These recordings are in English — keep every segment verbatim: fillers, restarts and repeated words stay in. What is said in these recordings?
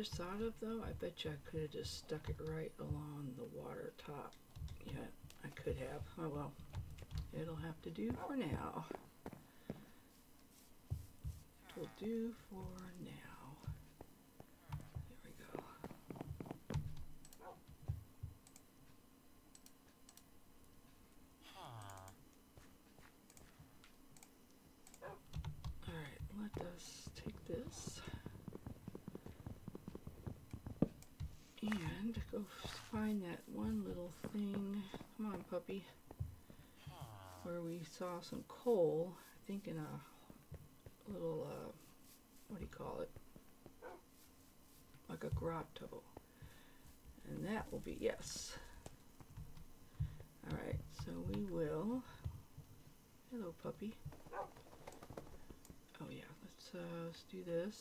just thought of though, I bet you I could have just stuck it right along the water top. Yeah, I could have. Oh well, it'll have to do for now. It'll do for now. There we go. Alright, let us take this and go find that one little thing. Come on, puppy. Where we saw some coal, I think in a little, uh, what do you call it? Like a grotto. And that will be, yes. Alright, so we will, hello puppy. Oh yeah, let's, uh, let's do this.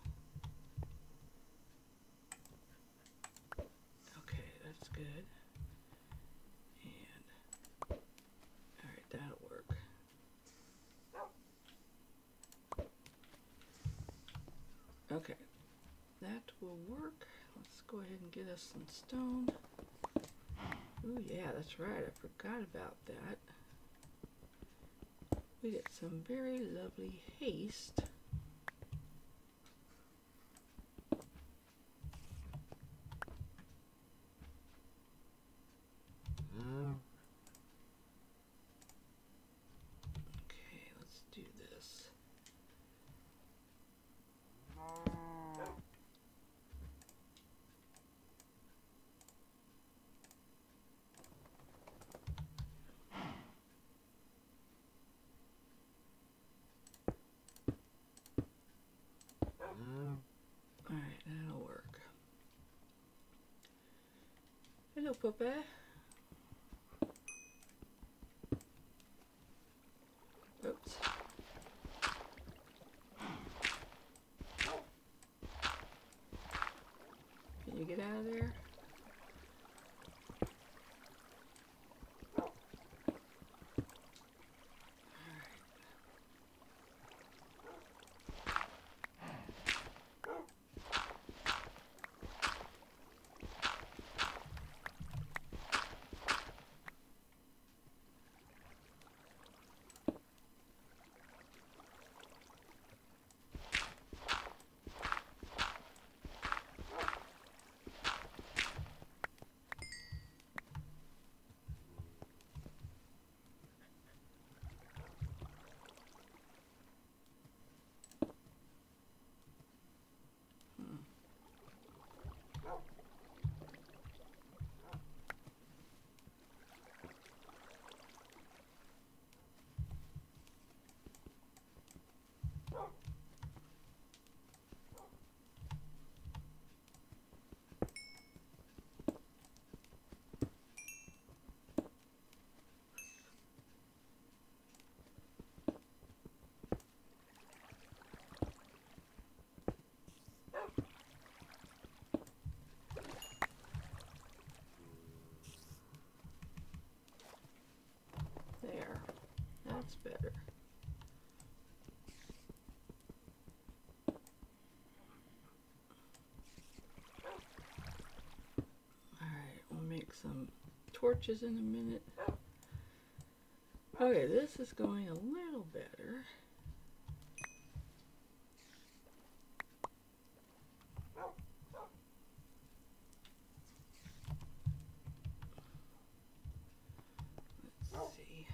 Okay, that's good. And, alright, that'll work. Okay, that will work. Let's go ahead and get us some stone. Oh yeah, that's right, I forgot about that. We get some very lovely haste. Okay, let's do this. Alright, that'll work. Hello, puppy. Oops. Can you get out of there? There. That's better. Alright, we'll make some torches in a minute. Okay, this is going a little better. Let's see.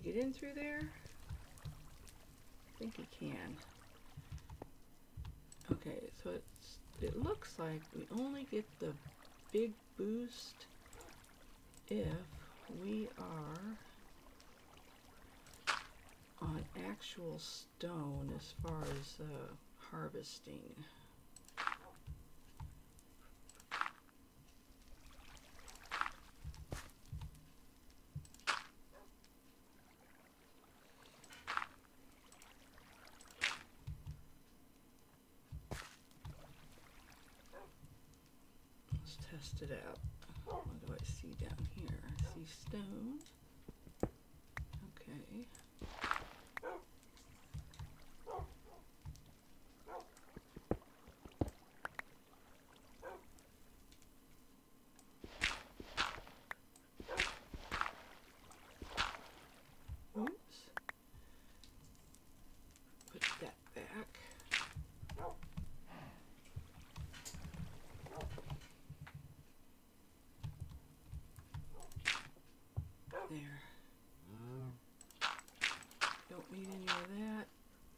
get in through there? I think he can. Okay, so it's, it looks like we only get the big boost if we are on actual stone as far as uh, harvesting. Let's test it out. What do I see down here? I see stone. Okay. Oops. Put that back. There. Don't need any of that.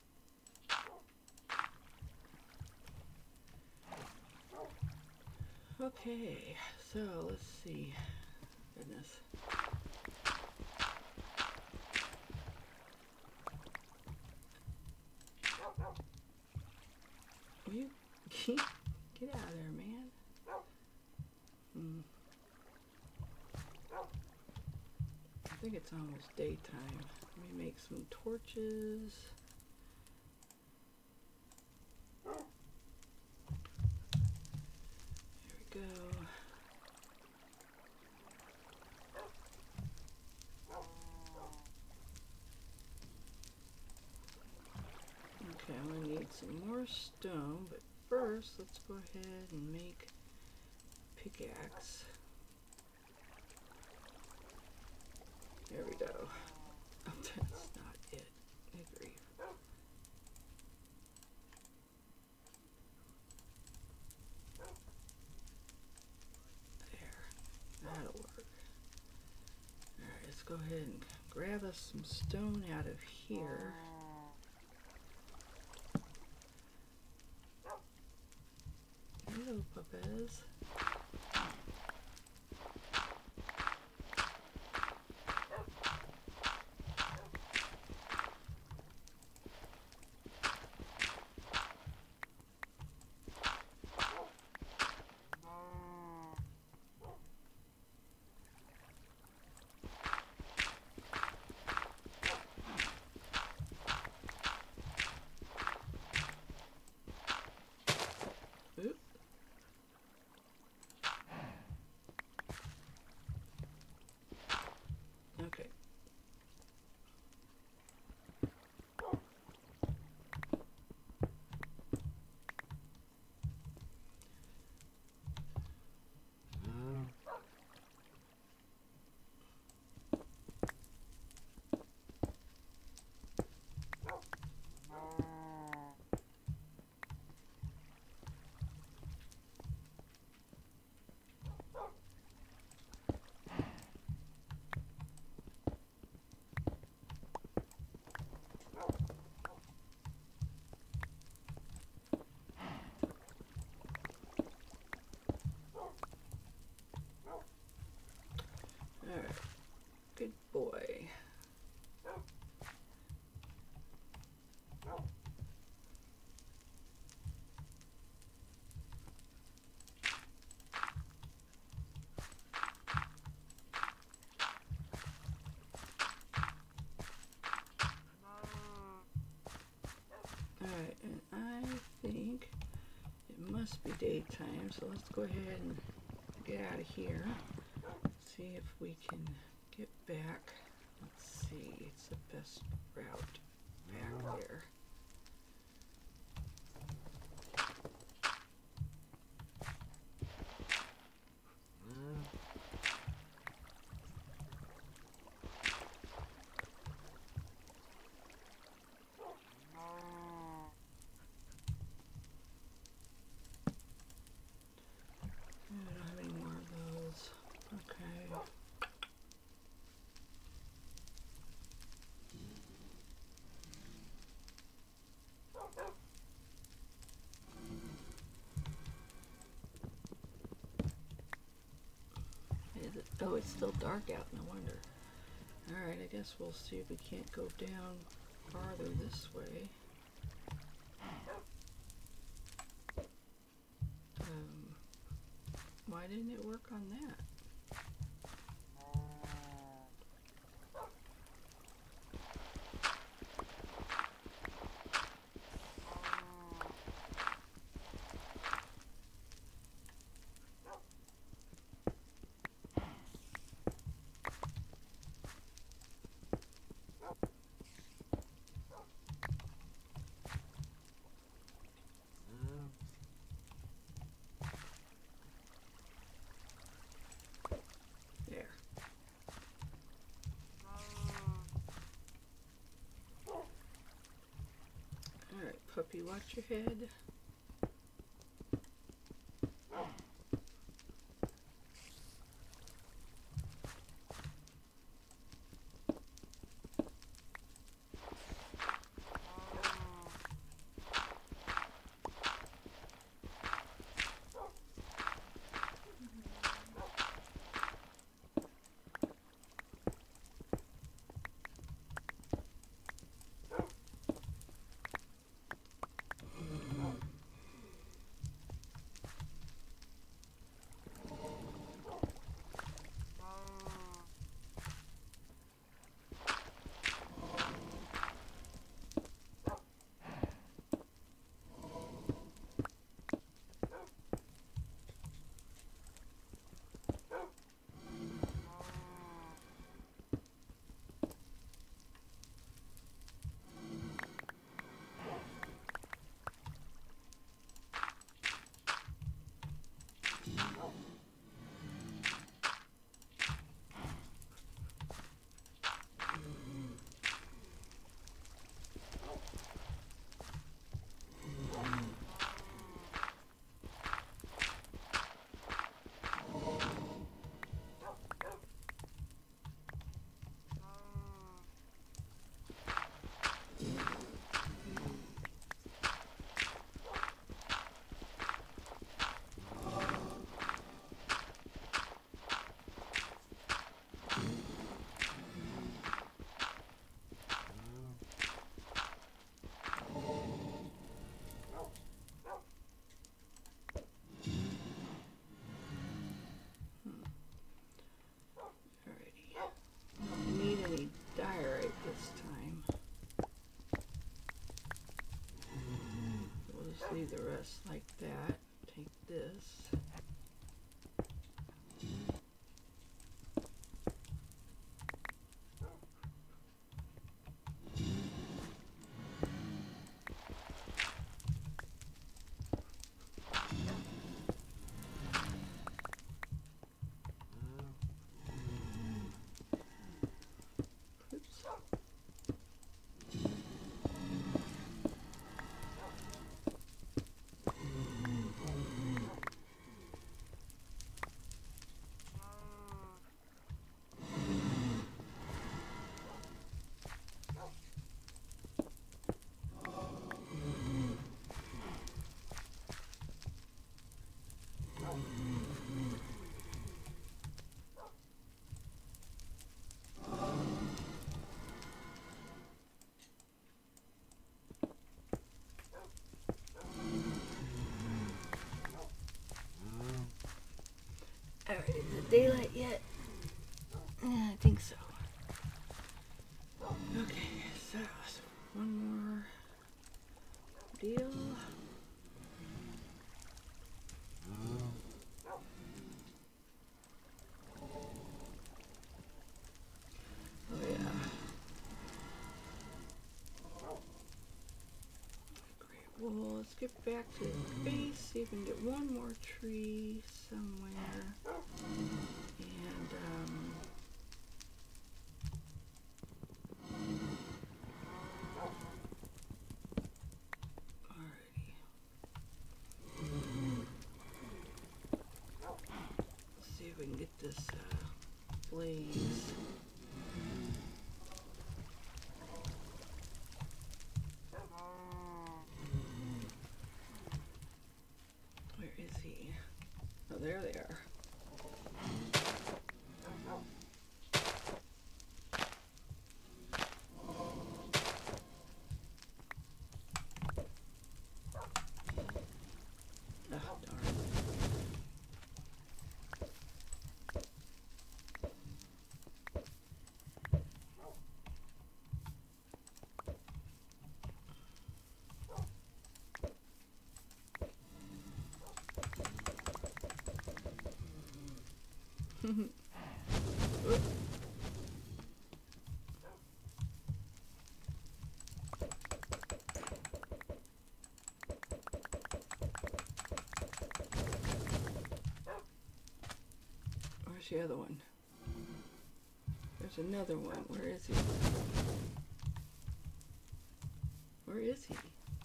Okay, so let's see. Goodness. Will you get out of there, man? Hmm. I think it's almost daytime. Let me make some torches. There we go. Okay, I'm gonna need some more stone, but first let's go ahead and make pickaxe. There we go. Oh, that's not it. Good grief. There. That'll work. Alright, let's go ahead and grab us some stone out of here. Hello, puppies. Oop. Okay. Alright. Good boy. Alright, and I think it must be daytime, so let's go ahead and get out of here. See if we can get back. Let's see, it's the best route back there. I don't have any more of those. Okay. it's still dark out, no wonder. Alright, I guess we'll see if we can't go down farther this way. Um, why didn't it work on that? Puppy, watch your head. Leave the rest like that. Take this. Alright, is it daylight yet? Yeah, I think so. Okay, so, so one more deal. Oh yeah. Great. Well, let's get back to the base, see if we can get one more tree somewhere. And, um... alrighty. Let's see if we can get this, uh, blaze. Where is he? Oh, there they are. Where's the other one? There's another one. Where is he? Where is he?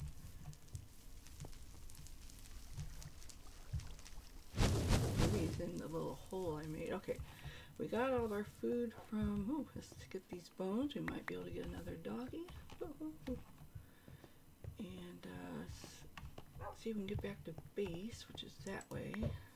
Maybe he's in the little hole I made. Okay, we got all our food from... Ooh, let's get these bones. We might be able to get another doggy. Ooh, ooh, ooh. And uh, see if we can get back to base, which is that way.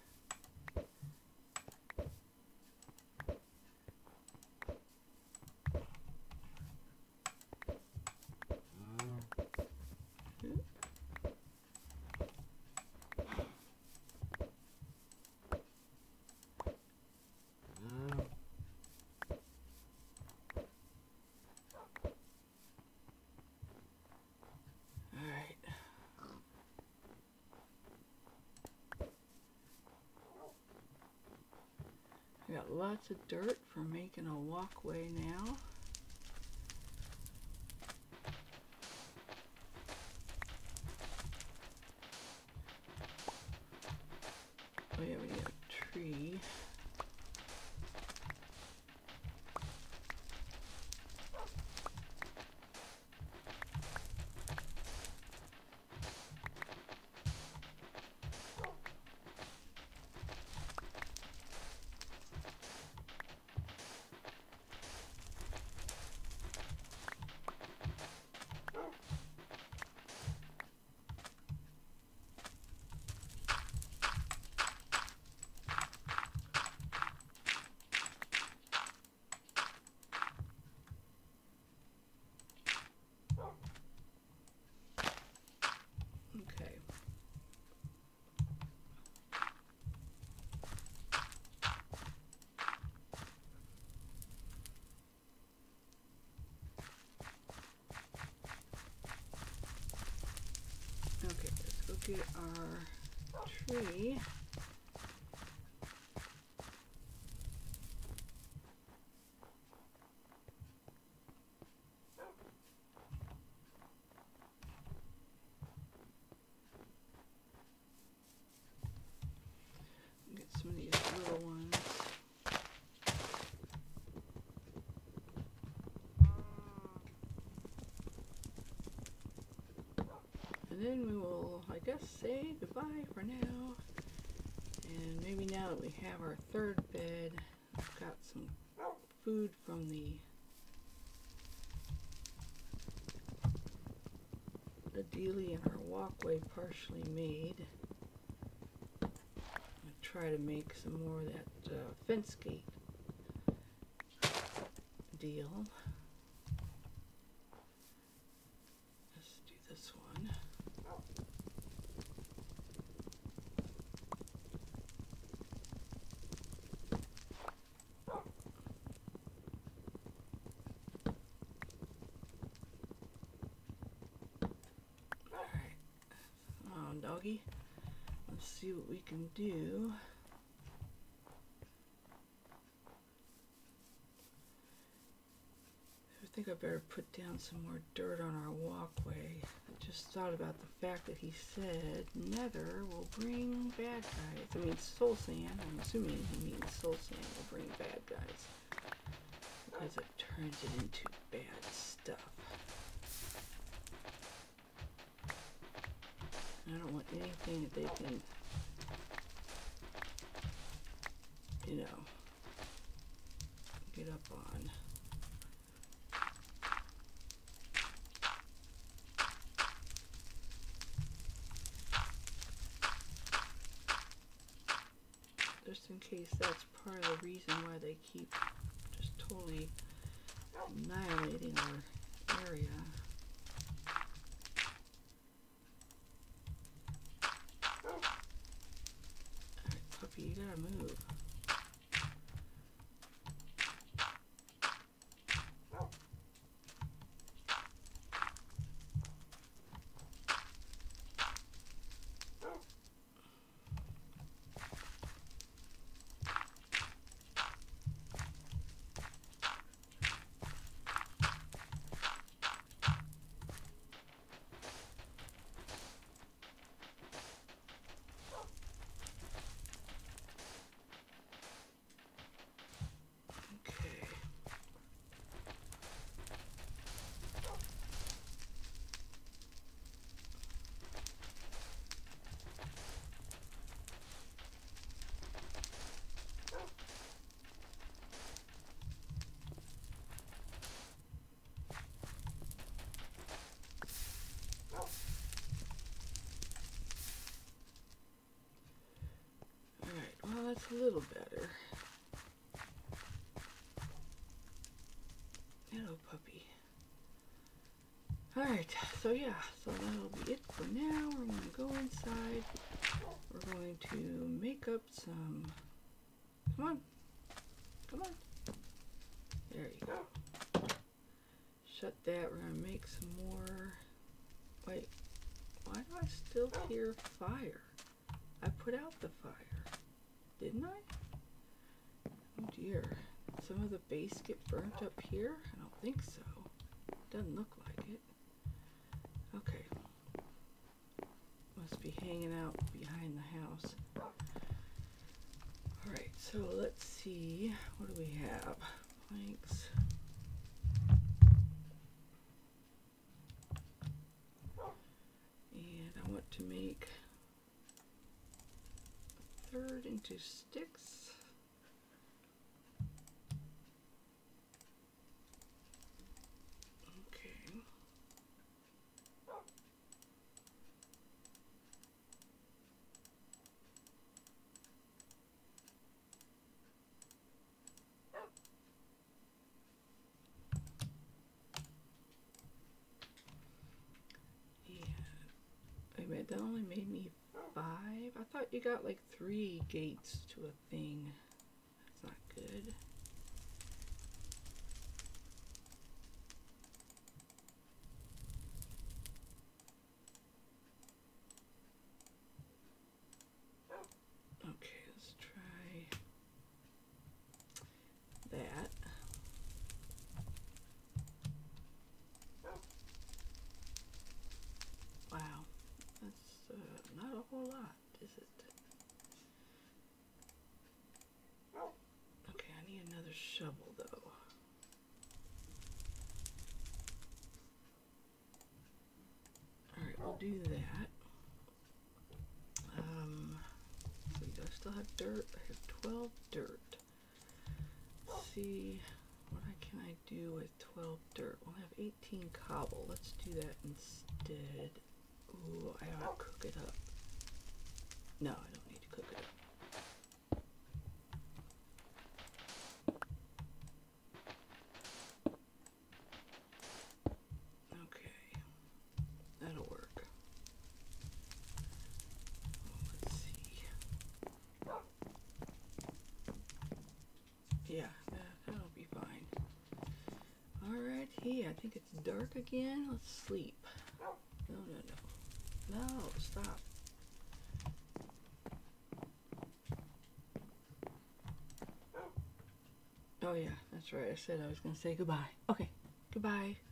We got lots of dirt for making a walkway now. Oh yeah, we need a tree. Okay, let's go get our tree. Get some of these little ones. And then we will, I guess, say goodbye for now. And maybe now that we have our third bed, I've got some food from the the dealie and our walkway partially made. I'm gonna try to make some more of that uh, fence gate deal. Let's do this one. Doggy. Let's see what we can do. I think I better put down some more dirt on our walkway. I just thought about the fact that he said Nether will bring bad guys. I mean soul sand. I'm assuming he means soul sand will bring bad guys, because it turns it into bad stuff. I don't want anything that they can, you know, get up on. Just in case that's part of the reason why they keep just totally annihilating our area. You gotta move. a little better. Hello, puppy. Alright, so yeah, so that'll be it for now. We're going to go inside. We're going to make up some... Come on. Come on. There you go. Shut that. We're going to make some more... Wait. Why do I still hear fire? I put out the fire. Didn't I? Oh dear. Some of the base get burnt up here? I don't think so. Doesn't look like it. Okay. Must be hanging out behind the house. Alright, so let's see. What do we have? Planks. And I want to make a third into sticks. Okay. Wait a minute, that only made me five? I thought you got like three gates to a thing. That's not good. Okay, let's try that. Wow. That's uh, not a whole lot, is it? Okay, I need another shovel though. Alright, we'll do that. Um, so I still have dirt. I have twelve dirt. Let's see, what I, can I do with twelve dirt? We'll have eighteen cobble. Let's do that instead. Ooh, I ought to cook it up. No, I don't need to cook it up. Okay, that'll work. Let's see. Yeah, that, that'll be fine. Alrighty, I think it's dark again. Let's sleep. No, no, no. No, stop. Oh yeah, that's right. I said I was going to say goodbye. Okay, goodbye.